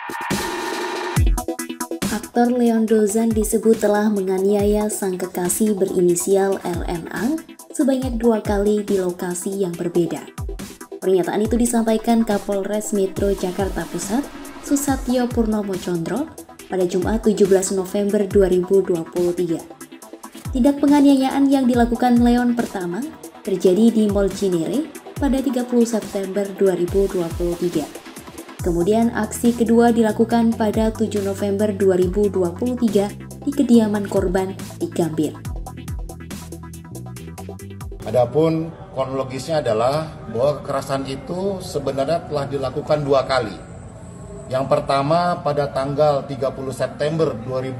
Aktor Leon Dozan disebut telah menganiaya sang kekasih berinisial LNA sebanyak 2 kali di lokasi yang berbeda. Pernyataan itu disampaikan Kapolres Metro Jakarta Pusat, Susatyo Purnomo Condro, pada Jumat 17 November 2023. Tindak penganiayaan yang dilakukan Leon pertama terjadi di Mall Cinere pada 30 September 2023. Kemudian aksi kedua dilakukan pada 7 November 2023 di kediaman korban di Gambir. Adapun kronologisnya adalah bahwa kekerasan itu sebenarnya telah dilakukan 2 kali. Yang pertama pada tanggal 30 September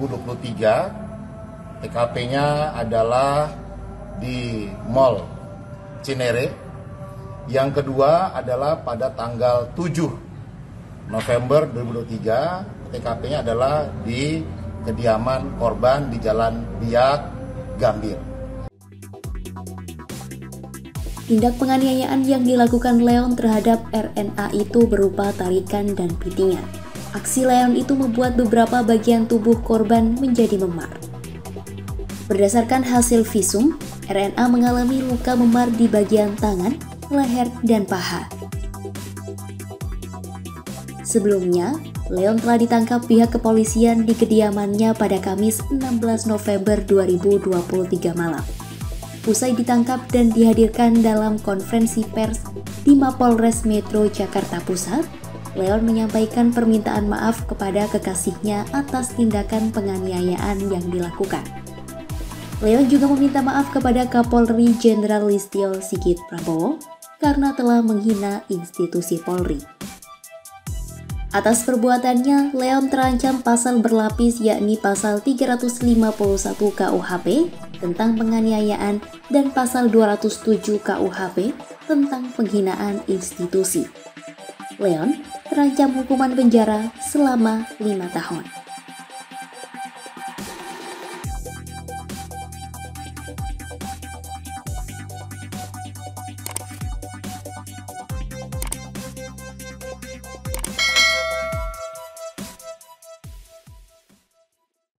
2023, TKP-nya adalah di Mall Cinere. Yang kedua adalah pada tanggal 7 November 2023, TKP-nya adalah di kediaman korban di Jalan Biak, Gambir. Tindak penganiayaan yang dilakukan Leon terhadap RNA itu berupa tarikan dan pitingan. Aksi Leon itu membuat beberapa bagian tubuh korban menjadi memar. Berdasarkan hasil visum, RNA mengalami luka memar di bagian tangan, leher, dan paha. Sebelumnya, Leon telah ditangkap pihak kepolisian di kediamannya pada Kamis 16 November 2023 malam. Usai ditangkap dan dihadirkan dalam konferensi pers di Mapolres Metro Jakarta Pusat, Leon menyampaikan permintaan maaf kepada kekasihnya atas tindakan penganiayaan yang dilakukan. Leon juga meminta maaf kepada Kapolri Jenderal Listio Sigit Prabowo karena telah menghina institusi Polri. Atas perbuatannya, Leon terancam pasal berlapis yakni pasal 351 KUHP tentang penganiayaan dan pasal 207 KUHP tentang penghinaan institusi. Leon terancam hukuman penjara selama 5 tahun.